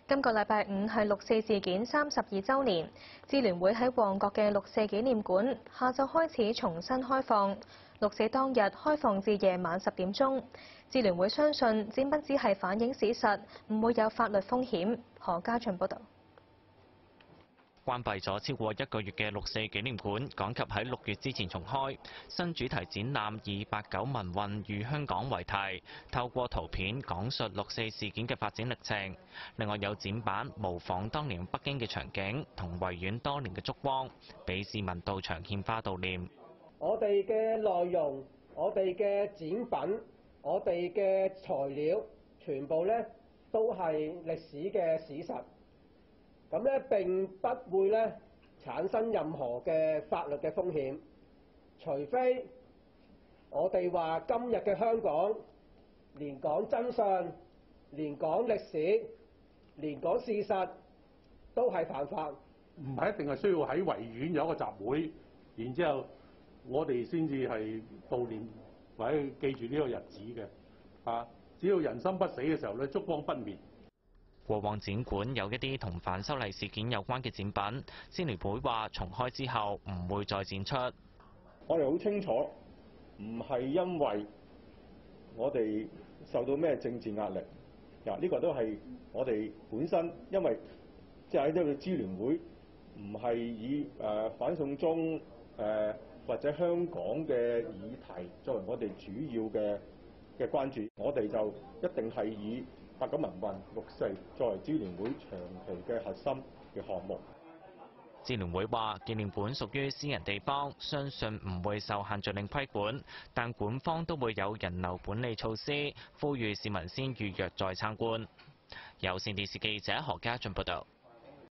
今個禮拜五係六四事件32週年，支聯會喺旺角嘅六四紀念館下晝開始重新開放。六四當日開放至夜晚10點鐘。支聯會相信展品只係反映史實，唔會有法律風險。何家俊報導。 關閉咗超過1個月嘅六四紀念館，趕及喺6月之前重開。新主題展覽以89民運與香港為題，透過圖片講述六四事件嘅發展歷程。另外有展板模仿當年北京嘅場景同維園多年嘅燭光，俾市民到場獻花悼念。 我哋嘅內容、我哋嘅展品、我哋嘅材料，全部咧都係歷史嘅史實。咁咧並不會咧產生任何嘅法律嘅風險，除非我哋話今日嘅香港連講真相、連講歷史、連講事實都係犯法。 唔係一定係需要喺維園有一個集會，然之後我哋先至係悼念或者記住呢個日子嘅。只要人心不死嘅時候咧，燭光不滅。 過往展館有一啲同反修例事件有關嘅展品，支聯會話重開之後唔會再展出。 我哋好清楚，唔係因為我哋受到咩政治壓力，呢個都係我哋本身，因為即係喺呢個支聯會唔係以反送中或者香港嘅議題作為我哋主要嘅關注，我哋就一定係以89民運六四作為支聯會長期嘅核心嘅項目。 支聯會話紀念館屬於私人地方，相信唔會受限聚令規管，但館方都會有人流管理措施，呼籲市民先預約再參觀。有線電視記者何家俊報道。